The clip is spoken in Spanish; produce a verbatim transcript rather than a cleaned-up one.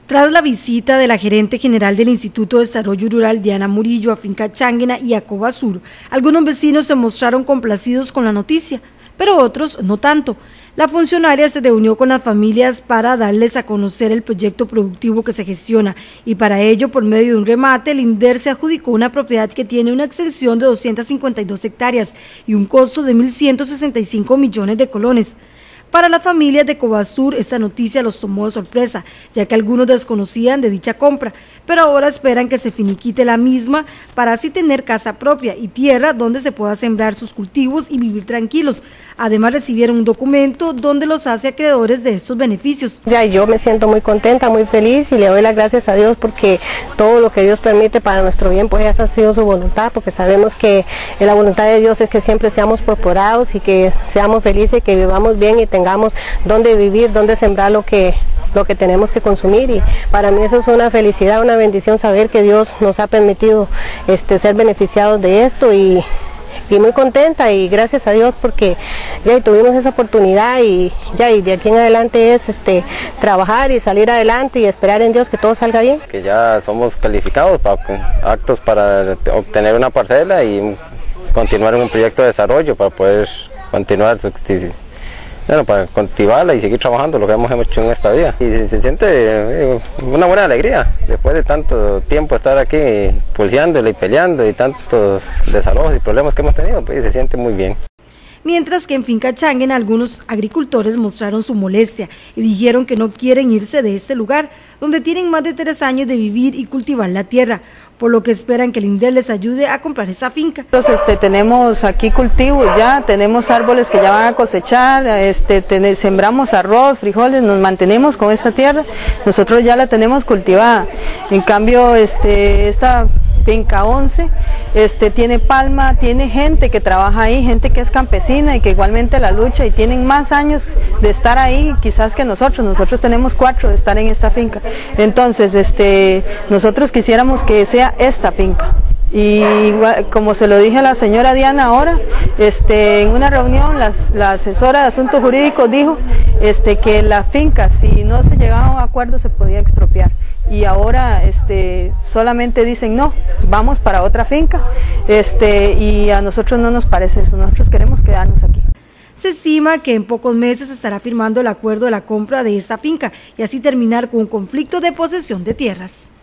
Tras la visita de la gerente general del Instituto de Desarrollo Rural, Diana Murillo, a Finca Changuina y a Cobasur, algunos vecinos se mostraron complacidos con la noticia, pero otros no tanto. La funcionaria se reunió con las familias para darles a conocer el proyecto productivo que se gestiona y para ello, por medio de un remate, el INDER se adjudicó una propiedad que tiene una extensión de doscientas cincuenta y dos hectáreas y un costo de mil ciento sesenta y cinco millones de colones. Para las familias de Cobasur, esta noticia los tomó de sorpresa, ya que algunos desconocían de dicha compra, pero ahora esperan que se finiquite la misma para así tener casa propia y tierra donde se pueda sembrar sus cultivos y vivir tranquilos. Además, recibieron un documento donde los hace acreedores de estos beneficios. Ya yo me siento muy contenta, muy feliz y le doy las gracias a Dios porque todo lo que Dios permite para nuestro bien, pues esa ha sido su voluntad, porque sabemos que la voluntad de Dios es que siempre seamos prosperados y que seamos felices, que vivamos bien y tengamos dónde vivir, dónde sembrar lo que, lo que tenemos que consumir, y para mí eso es una felicidad, una bendición saber que Dios nos ha permitido este, ser beneficiados de esto y, y muy contenta y gracias a Dios porque ya tuvimos esa oportunidad y ya y de aquí en adelante es este, trabajar y salir adelante y esperar en Dios que todo salga bien. Que ya somos calificados para actos para obtener una parcela y continuar en un proyecto de desarrollo para poder continuar su Bueno, para cultivarla y seguir trabajando lo que hemos hecho en esta vida. Y se, se siente eh, una buena alegría después de tanto tiempo estar aquí pulseándole y peleando y tantos desalojos y problemas que hemos tenido, pues se siente muy bien. Mientras que en Finca Changuina algunos agricultores mostraron su molestia y dijeron que no quieren irse de este lugar, donde tienen más de tres años de vivir y cultivar la tierra, por lo que esperan que el INDER les ayude a comprar esa finca. Entonces, este, tenemos aquí cultivos ya, tenemos árboles que ya van a cosechar, este, ten, sembramos arroz, frijoles, nos mantenemos con esta tierra, nosotros ya la tenemos cultivada. En cambio, este, esta finca once este, tiene palma, tiene gente que trabaja ahí, gente que es campesina y que igualmente la lucha y tienen más años de estar ahí quizás que nosotros, nosotros tenemos cuatro de estar en esta finca. Entonces, este, nosotros quisiéramos que sea esta finca. Y como se lo dije a la señora Diana ahora, este, en una reunión las, la asesora de asuntos jurídicos dijo este, que la finca, si no se llegaba a un acuerdo, se podía expropiar. Y ahora este, solamente dicen no, vamos para otra finca, este, y a nosotros no nos parece eso, nosotros queremos quedarnos aquí. Se estima que en pocos meses estará firmando el acuerdo de la compra de esta finca y así terminar con un conflicto de posesión de tierras.